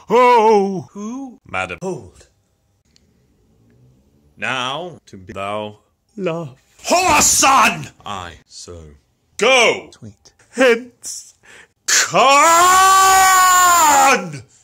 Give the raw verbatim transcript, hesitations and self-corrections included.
Ho! Who? Madam. Hold. Now, to be thou Love. Whoreson! Aye, so. Go! Sweet. Hence. Con!